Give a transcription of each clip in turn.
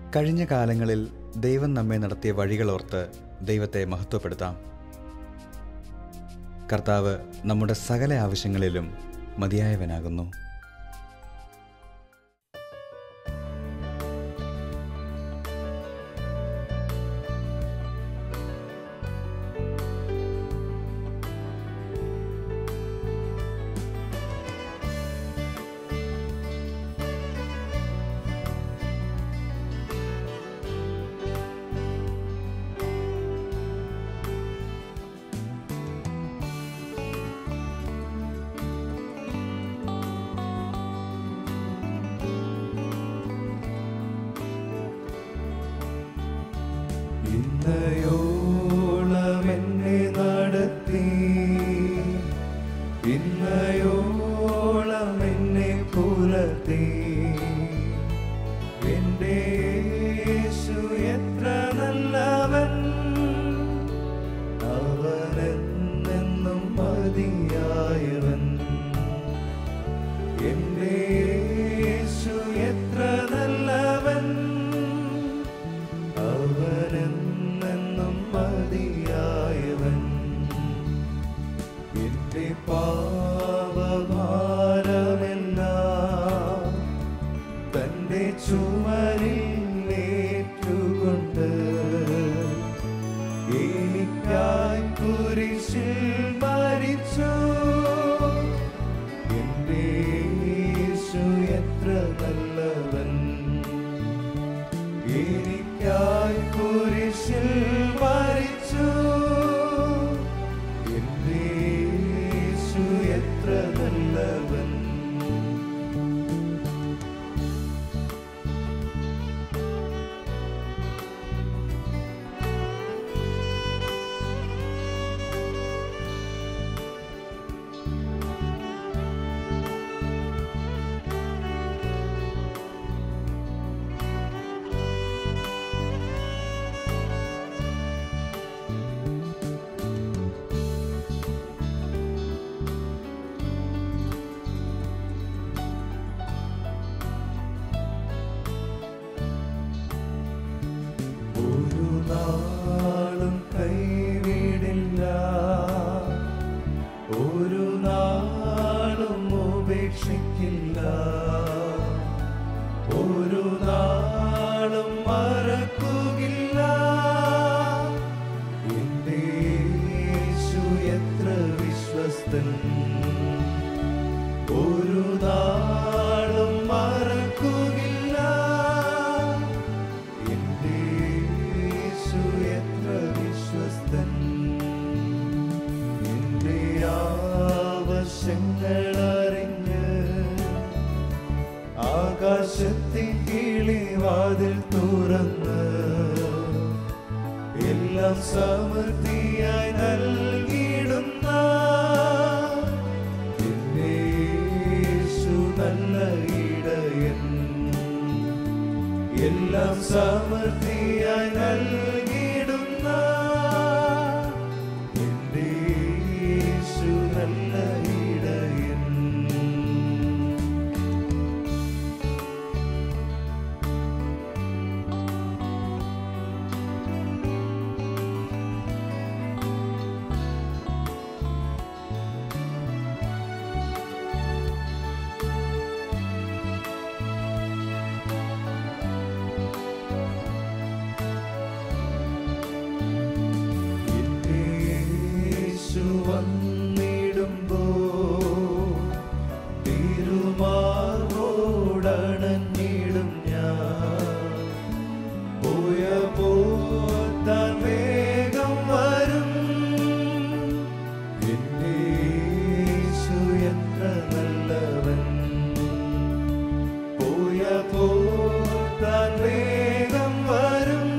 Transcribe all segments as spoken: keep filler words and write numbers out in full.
കഴിഞ്ഞ കാലങ്ങളിൽ ദൈവം നമ്മെ നടത്തിയ വഴികളോർത്ത് ദൈവത്തെ മഹത്വപ്പെടുത്താം. കർത്താവ് നമ്മുടെ സകല ആവശ്യങ്ങളിലും മതിയായവനാകുന്നു. ഇന്നയോളം എന്നെ നടത്തി, ഇന്നയോളം എന്നെ പുലർത്തി. എൻ്റെ യേശു എത്ര നല്ലവൻ, അവനെന്നും മതിയായവൻ. എൻ്റെ യേശു എത്ര നല്ലവൻ, അവനെന്നും മതിയായവൻ. എന്റെ പാപഭാരമെല്ലാം തന്റെ ചുമലിൽ ഏറ്റുകൊണ്ട് എനിക്കായി കുരിശിൽ മരിച്ചു. എന്റെ യേശു എത്ര നല്ലവൻ, എനിക്കായി കുരിശിൽ മരിച്ചു. എന്റെ യേശു എത്ര നല്ലവൻ. ഒരു നാളും കൈവിടില്ല, ഒരു നാളും ഉപേക്ഷിക്കില്ല, ഒരു നാളും മറക്കുകയില്ല. എന്റെ യേശു എത്ര വിശ്വസ്തൻ, ഒരു നാളും മറക്കുകയില്ല. എന്റെ യേശു എത്ര വിശ്വസ്തൻ. എന്റെ ആവശ്യങ്ങൾ അറിഞ്ഞ് ആകാശത്തെ കിളിവാതിൽ തുറന്ന് എല്ലാം സമൃദ്ധിയായി നൽകിയിടുന്ന എന്റെ യേശു നല്ല ഇടയൻ. എല്ലാം സമൃദ്ധിയായി നൽകിയിടുന്ന എന്റെ യേശു നല്ല ഇടയൻ. വന്നിടുമ്പോ തിരുമാറോടണഞ്ഞിടും ഞാൻ. പോയപ്പോ താൻ വേഗം വരും. എന്റെ യേശു എത്ര നല്ലവൻ, പോയപ്പോ താൻ വേഗം വരും.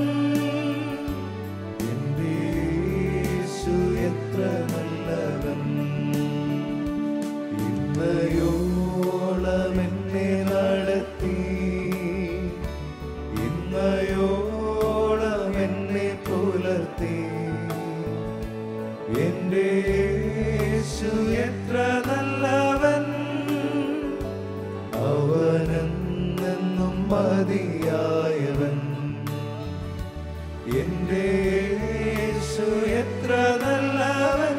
എന്റെ യേശു എത്ര നല്ലവൻ. ഇന്നയോളം എന്നെ നടത്തി, ഇന്നയോളം എന്നെ പുലർത്തി. എന്റെ യേശു എത്ര നല്ലവൻ, അവനെന്നും മതിയായവൻ. എൻ്റെ യേശു എത്ര നല്ലവൻ,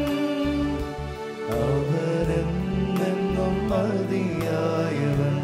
അവനെന്നും മതിയായവൻ.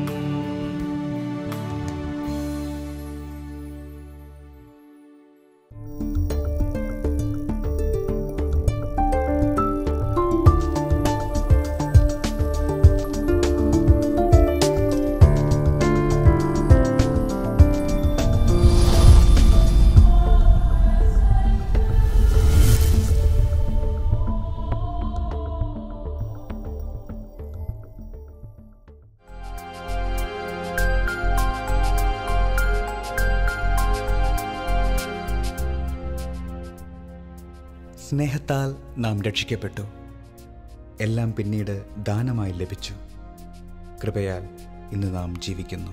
സ്നേഹത്താൽ നാം രക്ഷിക്കപ്പെട്ടു. എല്ലാം പിന്നീട് ദാനമായി ലഭിച്ചു. കൃപയാൽ ഇന്ന് നാം ജീവിക്കുന്നു.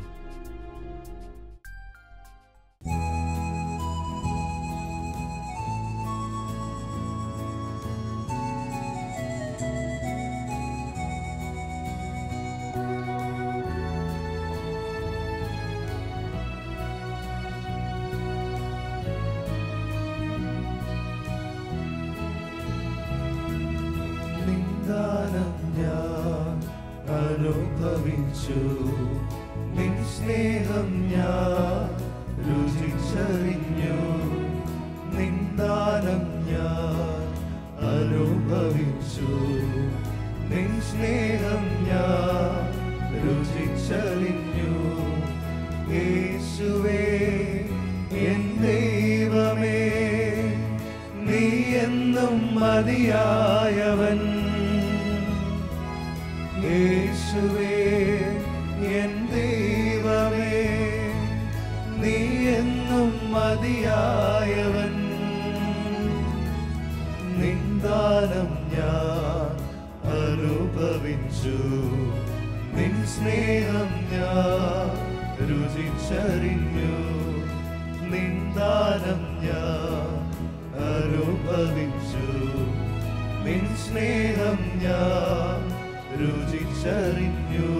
നിന്ദാനം ഞാൻ അനുഭവിച്ചു, നിൻ സ്നേഹം ഞാൻ രുചിച്ചറിഞ്ഞു. നിന്ദാനം ഞാൻ അനുഭവിച്ചു, നിൻ സ്നേഹം ഞാൻ രുചിച്ചറിഞ്ഞു. യേശുവേ എൻ ദൈവമേ, നീ എന്നും മതിയായവൻ. യേശുവേ എൻ ദൈവമേ, നീ എന്നും മതിയായവൻ. നിന്ദാനം ഞാൻ അനുഭവിച്ചു, നിൻ സ്നേഹം ഞാൻ രുചിച്ചറിഞ്ഞു. നിന്ദാനം ഞാൻ അനുഭവിച്ചു, നിൻ സ്നേഹം ഞാൻ രുചിച്ചറിഞ്ഞു.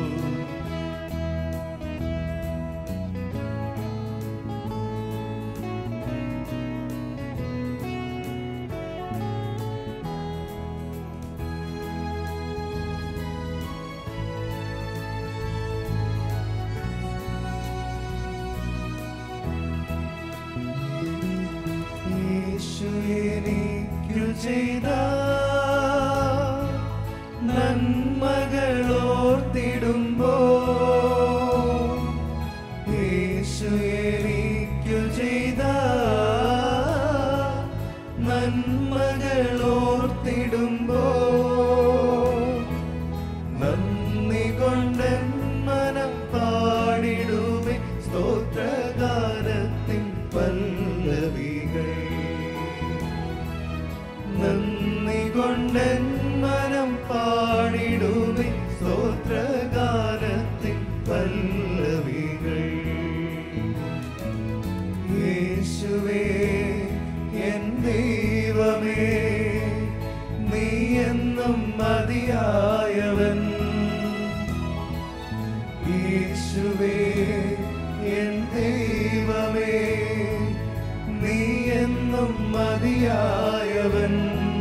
യേശു എനിക്കു ചെയ്ത നന്മകളോർത്തിടുമ്പോ, യേശു എനിക്കു ചെയ്ത നന്മകളോർത്തിടുമ്പോ, നന്ദി കൊണ്ടെൻ മനം പാടിടുമേ സ്തോത്രഗാനത്തിൻ പല്ലവികൾ. നന്ദി കൊണ്ടെൻ മനം പാടിടുമേ സ്തോത്രഗാനത്തിൻ പല്ലവികൾ. യേശുവേ എൻ ദൈവമേ, നീ എന്നും മതിയായവൻ. യേശുവേ എൻ ദൈവമേ, നീ എന്നും മതിയായവൻ.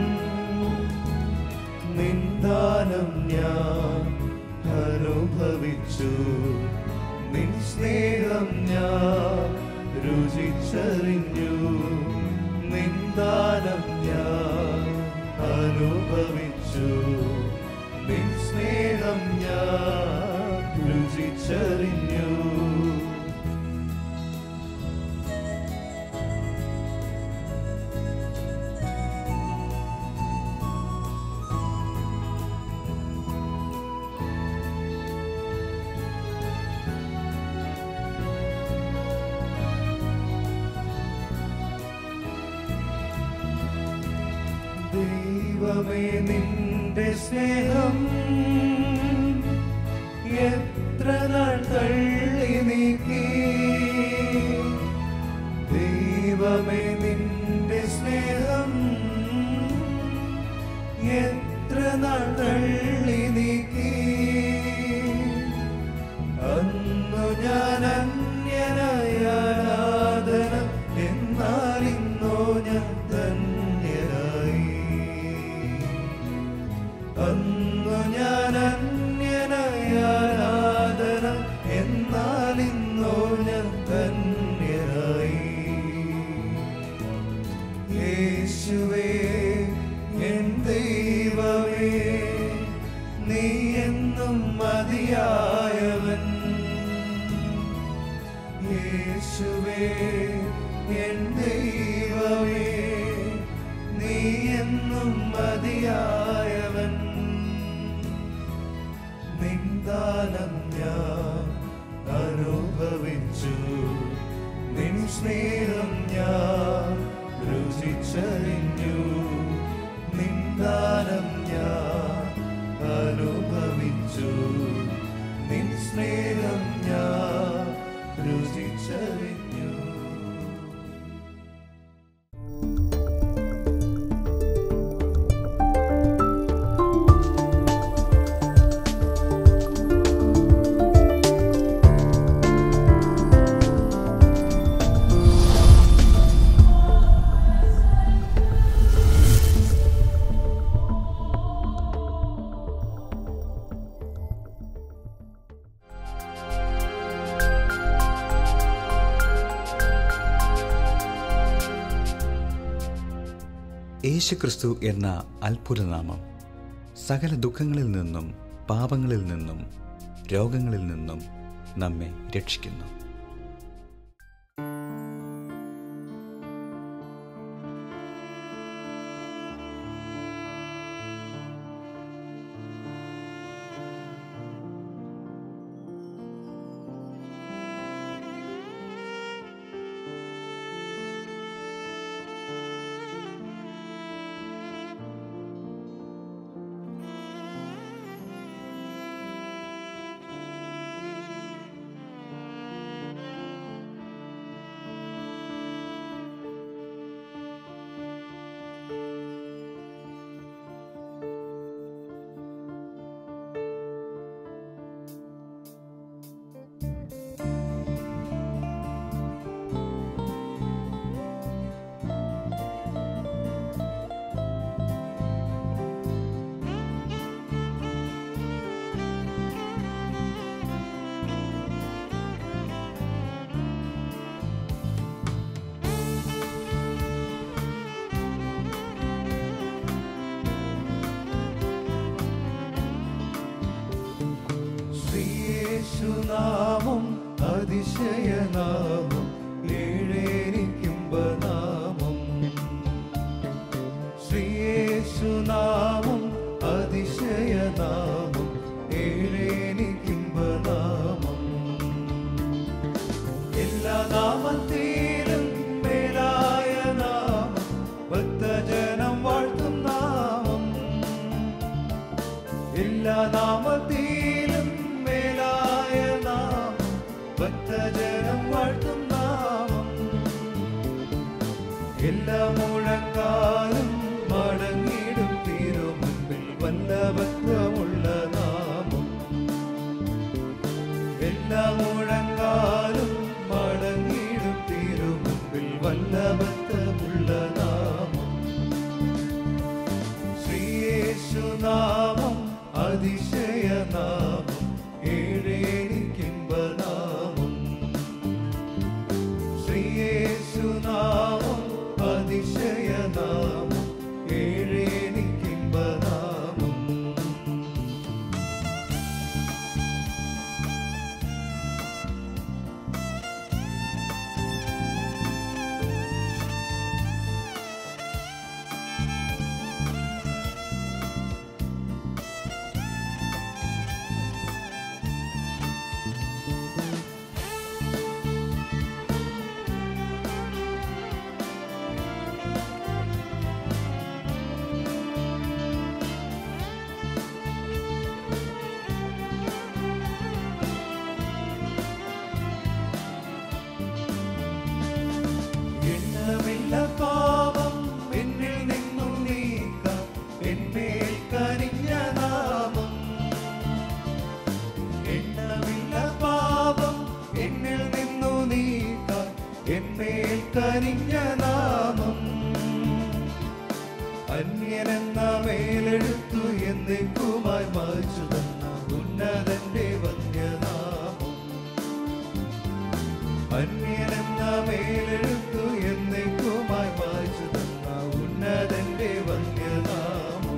നിന്ദാനം ഞാൻ അനുഭവിച്ചു, നിൻ സ്നേഹം ഞാൻ രുചിച്ചറിഞ്ഞു. നിന്ദാനം ഞാൻ അനുഭവിച്ചു, നിൻ സ്നേഹം ഞാൻ രുചിച്ചറിഞ്ഞു. ദൈവമേ നിന്റെ സ്നേഹം എത്ര നാൾ തള്ളി നീക്കി. ദൈവമേ നിന്റെ സ്നേഹം എത്ര നാൾ തള്ളി നീക്കി. അന്നു ഞാൻ അന്യനായ ആരാധന യേശുവേ എൻ ദൈവമേ, നീ എന്നും മതിയായവൻ. നിന്ദാനം ഞാൻ അനുഭവിച്ചു, നിൻ സ്നേഹം ഞാൻ രുചിച്ചറിഞ്ഞു. നിന്ദാനം ഞാൻ അനുഭവിച്ചു, നിൻ സ്നേഹം ഞാൻ രുചിച്ചറിഞ്ഞു. യേശുക്രിസ്തു എന്ന അത്ഭുതനാമം സകല ദുഃഖങ്ങളിൽ നിന്നും പാപങ്ങളിൽ നിന്നും രോഗങ്ങളിൽ നിന്നും നമ്മെ രക്ഷിക്കുന്നു. യേശുനാമം അതിശയനാമം, ഏഴേനിക്കുംബനാമം. ശ്രീയേശുനാമം അതിശയനാമം, ഏഴേനിക്കുംബനാമം. എല്ലാ നാമത്തിലും മേലായ നാമം, ഭക്തജനം വാഴ്ത്തും നാമം. എല്ലാ നാമത്തിലും മേലായ നാമം, ഭക്തജനം വാഴ്ത്തും നാമം. എല്ലാ മുഴക്കാലും മടങ്ങിടും തിരുമുൻപിൽ വല്ലഭത്വമുള്ള നാമം. എല്ലാ മുഴക്കാലും മടങ്ങിടും തിരുമുൻപിൽ വല്ലഭത്വമുള്ള നാമം. ശ്രീയേശുനാമം അതിശയനാമം, ഏഴേനിക്കുംബനാമം. ശ്രീയേശുനാമം അതിശയനാമം, ഏഴേനിക്കുംബനാമം. പാപം എന്നിൽ നിന്നും നീക്കാൻ എന്മേൽ കനിഞ്ഞ നാമം. എണ്ണമില്ല പാപം എന്നിൽ നിന്നു നീക്കാൻ എന്മേൽ കനിഞ്ഞ നാമം. അന്യനെന്ന മേലെടുത്തു എന്നേക്കുമായി മായ്ച്ചു തന്ന ഉന്നതന്റെ വന്യനാമം. അന്യനെന്ന മേലെടുത്തു എന്നേക്കുമായി മായ്ച്ചു തന്ന ഉന്നതന്റെ വന്യനാമം.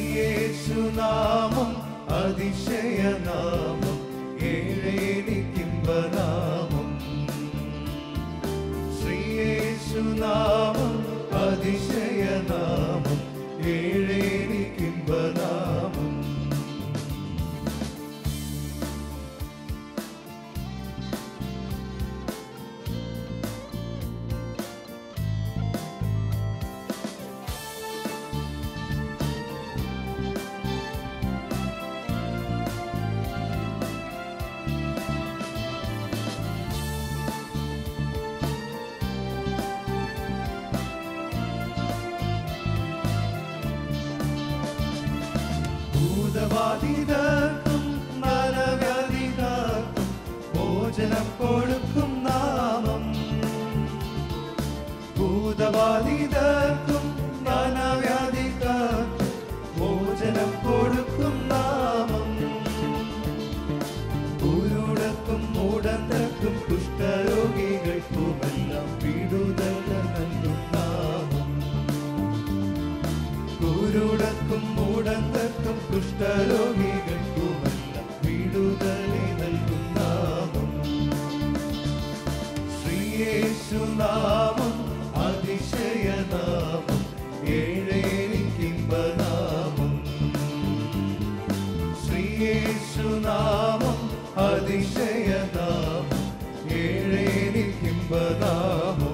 ശ്രീയേശുനാമം അതിശയനാമം, ഏഴേനിക്കും ഏഴേനിക്കിമ്പനാമം ശ്രീയേശുനാമം അതിശയനാമം ഏഴേനിക്കിമ്പനാമം ഭൂതബാധിതർക്കും നരവ്യാധിക്കാർക്കും ഭോജനം കൊടുക്കും നാമം ഭൂതബാധിതർക്കും നരവ്യാധിക്കാർക്കും ഭോജനം കൊടുക്കും നാമം കുരുടർക്കും മൂടന്തർക്കും കുഷ്ഠരോഗികൾക്കുമെല്ലാം വിടുതൽ നൽകും നാമം കുരുടർക്കും മൂടന്തർക്കും കുഷ്ഠരോഗികൾക്കുമെല്ലാം വിടുതലി നൽകും നാമം ശ്രീയേശുനാമം അതിശയനാമം ഏഴേനിക്കിമ്പനാമം ശ്രീയേശുനാമം അതിശയനാമം ഏഴേനിക്കിമ്പനാമം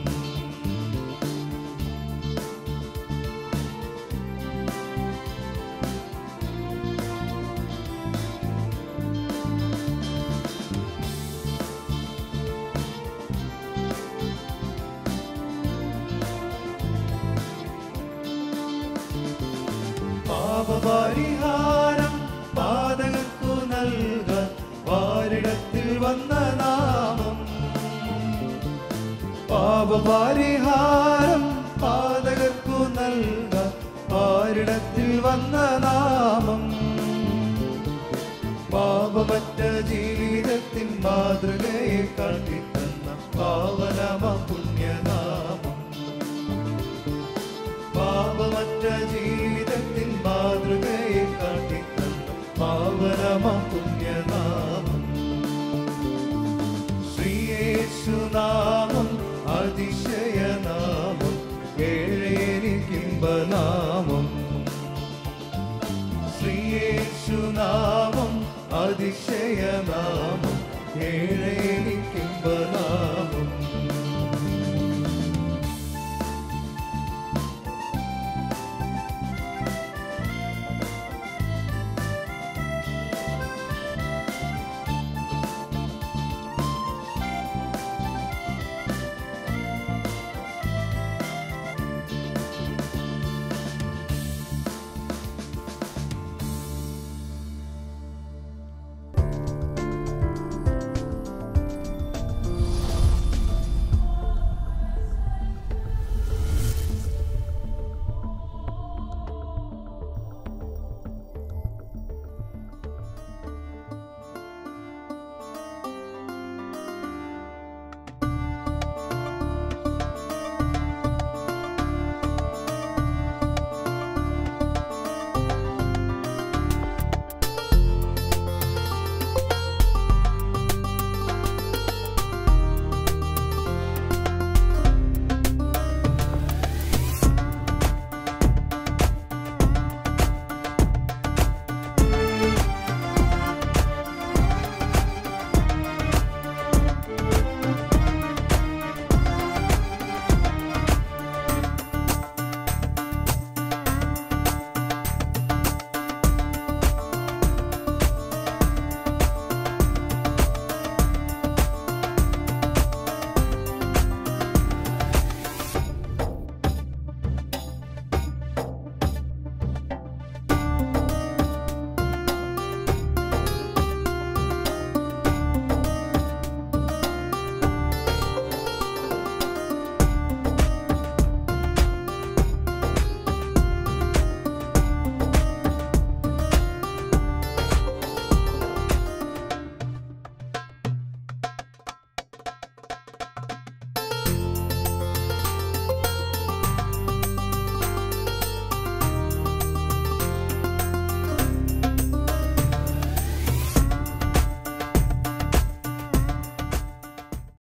പാപപരിഹാരം പാതകർക്കു നൽകാൻ വാരിടത്തിൽ വന്ന നാമം പാപപരിഹാരം പാതകർക്കു നൽകാൻ വാരിടത്തിൽ വന്ന നാമം പാപമറ്റ ജീവിതത്തിൻ മാതൃകയെ കാട്ടിത്തന്ന പാവനമ പുണ്യനാമം പാപമറ്റ ജീവിതത്തിൻ മാതൃകയെ കാട്ടിത്തന്ന പാവനമ പുണ്യനാമം ശ്രീയേശുനാമം അതിശയനാമം ഏഴേനിക്കിമ്പനാമം ശ്രീയേശുനാമം അതിശയനാമം ഏഴേനിക്കിമ്പനാമം